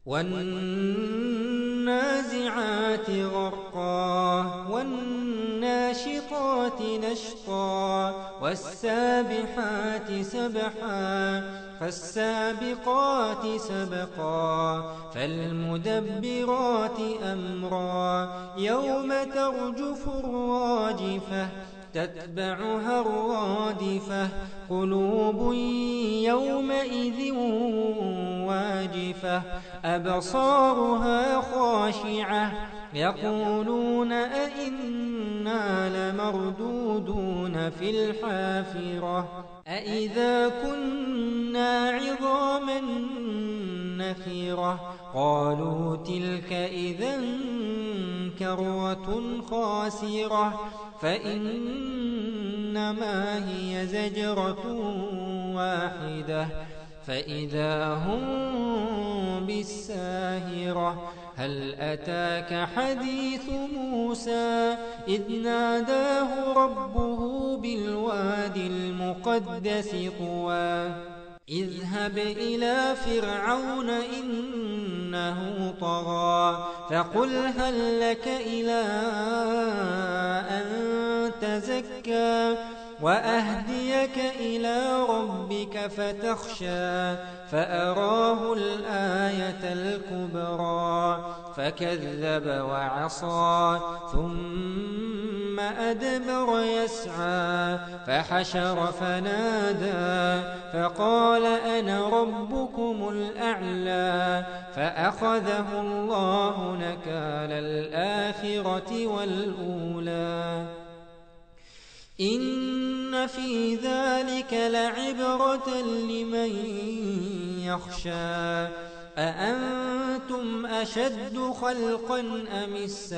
والنازعات غرقا والناشطات نشطا والسابحات سبحا فالسابقات سبقا فالمدبرات أمرا يوم ترجف الراجفة تتبعها الرادفة قلوب يومئذ واجفة أبصارها خاشعة يقولون أئنا لمردودون في الحافرة أئذا كنا عظاما نخرة قالوا تلك إذا كرة خاسرة فإنما هي زجرة واحدة فإذا هم بالساهرة هل أتاك حديث موسى إذ ناداه ربه بالوادي المقدس طوى اذهب إلى فرعون إنه طغى فقل هل لك إلى أن تزكى وأهديك إلى ربك فتخشى فأراه الآية الكبرى فكذب وعصى ثم أدبر يسعى فحشر فنادى فقال أنا ربكم الأعلى فأخذه الله نكال الآخرة والأولى إن في ذلك لعبرة لمن يخشى أأنتم أشد خلقا أم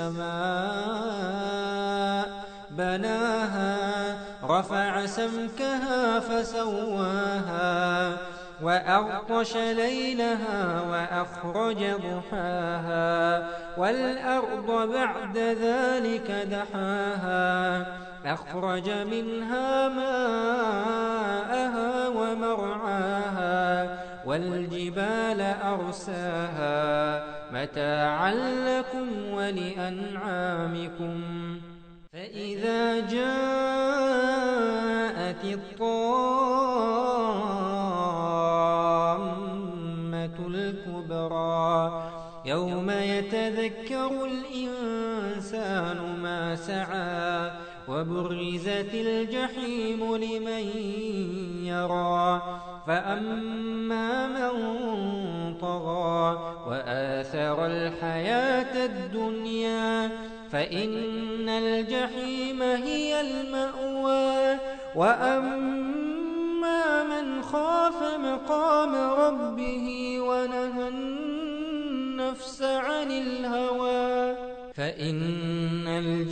السماء بناها رفع سمكها فسواها وأغطش ليلها وأخرج ضحاها والأرض بعد ذلك دحاها أخرج منها ماءها ومرعاها والجبال أرساها متاعا لكم ولأنعامكم فإذا جاءت الطامة الكبرى يوم يتذكر الإنسان ما سعى وبرزت الجحيم لمن يرى فأما من طغى وآثر الحياة الدنيا فإن الجحيم هي المأوى وأما من خاف مقام ربه ونهى النفس عن الهوى فإن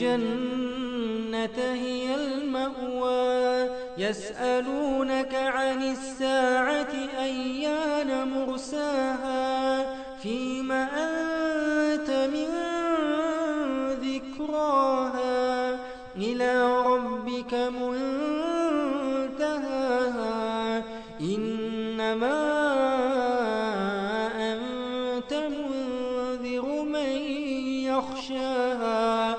الجنة هي المأوى يسألونك عن الساعة أيان مرساها فيم أنت من ذكراها إلى ربك منتهاها إنما أنت منذر من يخشاها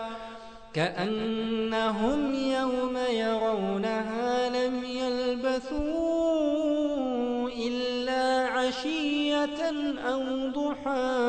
كأنهم يوم يرونها لم يلبثوا إلا عشية أو ضحاها